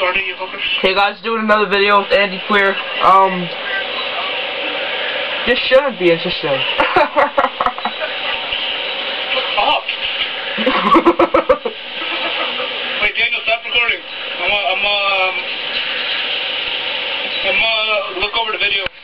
recording, you fuckers? Hey guys, doing another video with Andy Queer. This shouldn't be interesting. Stop! Wait, Daniel, stop recording. I'm look over the video.